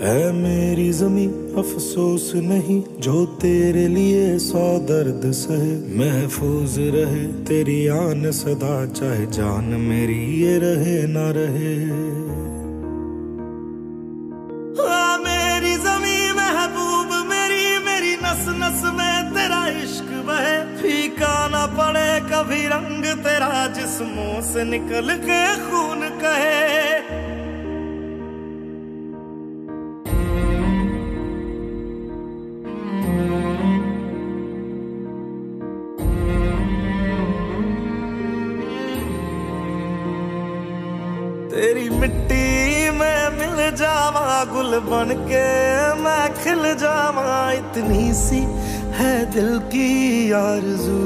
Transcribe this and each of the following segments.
ऐ मेरी ज़मीं अफसोस नहीं जो तेरे लिए 100 दर्द सहे, महफूज रहे तेरी आन सदा, चाहे जान मेरी ये रहे ना रहे। मेरी ज़मीं महबूब मेरी, मेरी नस नस में तेरा इश्क बहे, फीका ना पड़े कभी रंग तेरा, जिस्मों से निकल के खून कहे। तेरी मिट्टी में मिल जावा, गुल बन के मैं खिल जावा, इतनी सी है दिल की आरज़ू।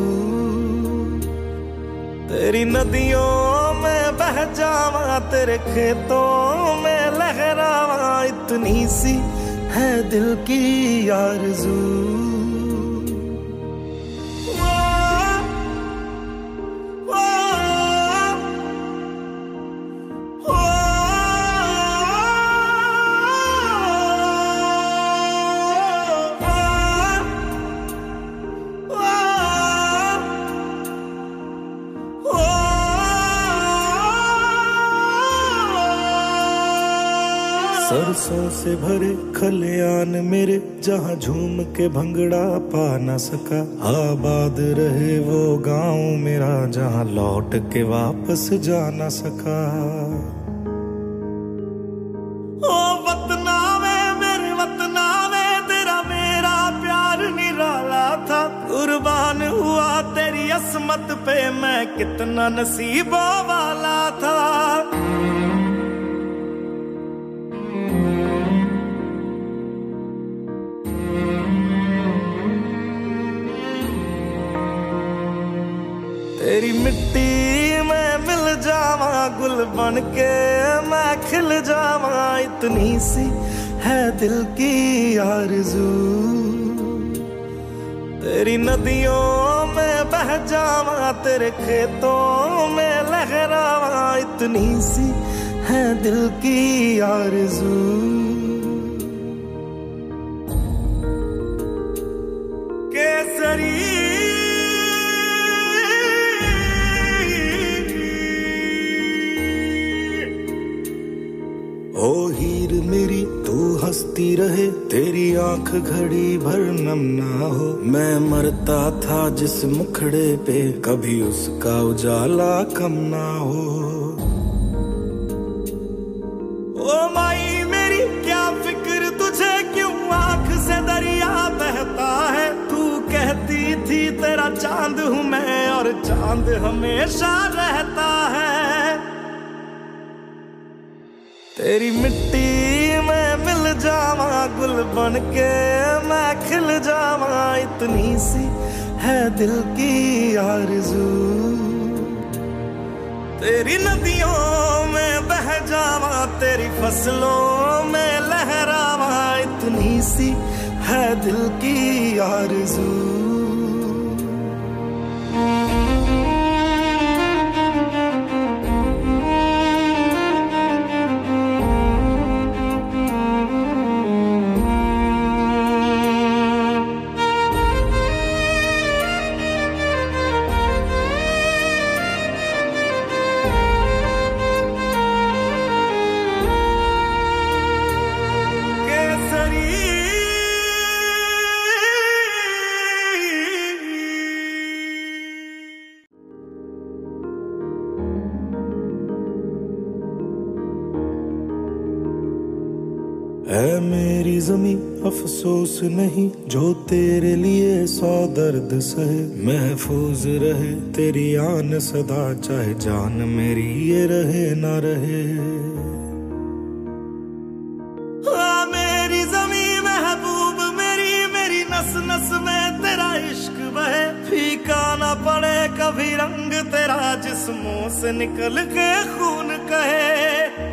तेरी नदियों में बह जावा, तेरे खेतों में लहरावा, इतनी सी है दिल की आरज़ू। सरसों से भरे खलियान मेरे, जहाँ झूम के भंगड़ा पा न सका, आबाद रहे वो गांव मेरा, जहाँ लौट के वापस जा न सका। ओ वतना में मेरे वतना में तेरा मेरा प्यार निराला था, कुर्बान हुआ तेरी असमत पे मैं कितना नसीबों वाला था। तेरी मिट्टी में मिल जावा, गुल बन के मैं खिल जावा, इतनी सी है दिल की आरज़ू। तेरी नदियों में बह जावा, तेरे खेतों में लहरावा, इतनी सी है दिल की आरज़ू। केसरी ओ हीर मेरी तू हंसती रहे, तेरी आंख घड़ी भर नम ना हो, मैं मरता था जिस मुखड़े पे, कभी उसका उजाला कम ना हो। ओ माई मेरी क्या फिक्र तुझे, क्यों आंख से दरिया बहता है, तू कहती थी तेरा चांद हूँ मैं, और चांद हमेशा रहता है। तेरी मिट्टी में मिल जावा, गुल बन के मैं खिल जावा, इतनी सी है दिल की आरज़ू। तेरी नदियों में बह जावा, तेरी फसलों में लहरावा, इतनी सी है दिल की आरज़ू। ऐ मेरी ज़मीं अफसोस नहीं जो तेरे लिए 100 दर्द सहे, महफूज रहे तेरी आन सदा, चाहे जान मेरी ये रहे ना रहे। मेरी ज़मीं महबूब मेरी, मेरी नस नस में तेरा इश्क बहे, फीका ना पड़े कभी रंग तेरा, जिस्मों से निकल के खून कहे।